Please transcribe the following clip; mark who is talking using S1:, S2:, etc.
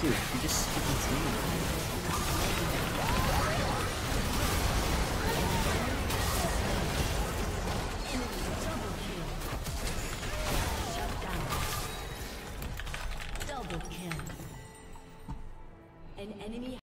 S1: Dude, you're just skipping through.
S2: Double kill. An enemy